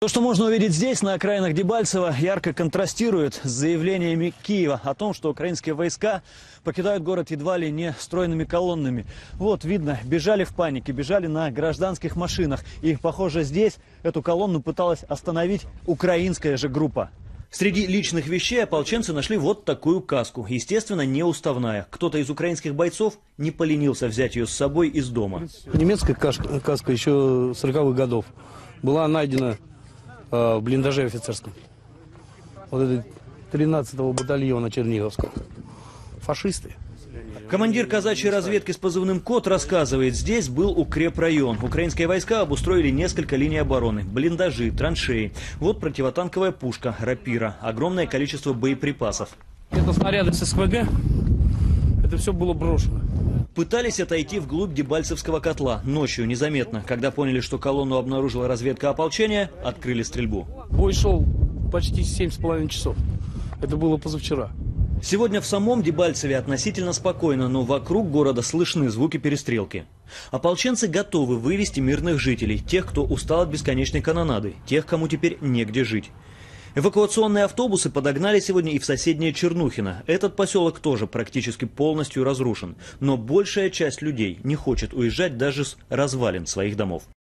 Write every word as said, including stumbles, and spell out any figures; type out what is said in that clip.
То, что можно увидеть здесь, на окраинах Дебальцево, ярко контрастирует с заявлениями Киева о том, что украинские войска покидают город едва ли не стройными колоннами. Вот, видно, бежали в панике, бежали на гражданских машинах. И, похоже, здесь эту колонну пыталась остановить украинская же группа. Среди личных вещей ополченцы нашли вот такую каску. Естественно, не уставная. Кто-то из украинских бойцов не поленился взять ее с собой из дома. Немецкая каска, каска еще сороковых годов была найдена в блиндаже офицерском. Вот это тринадцатого батальона Черниговского. Фашисты. Командир казачьей разведки с позывным «Кот» рассказывает, здесь был укрепрайон. Украинские войска обустроили несколько линий обороны, блиндажи, траншеи. Вот противотанковая пушка, рапира, огромное количество боеприпасов. Это снаряды с СВГ. Это все было брошено. Пытались отойти вглубь Дебальцевского котла. Ночью, незаметно. Когда поняли, что колонну обнаружила разведка ополчения, открыли стрельбу. Бой шел почти семь с половиной часов. Это было позавчера. Сегодня в самом Дебальцеве относительно спокойно, но вокруг города слышны звуки перестрелки. Ополченцы готовы вывести мирных жителей, тех, кто устал от бесконечной канонады, тех, кому теперь негде жить. Эвакуационные автобусы подогнали сегодня и в соседнее Чернухино. Этот поселок тоже практически полностью разрушен. Но большая часть людей не хочет уезжать даже с развалин своих домов.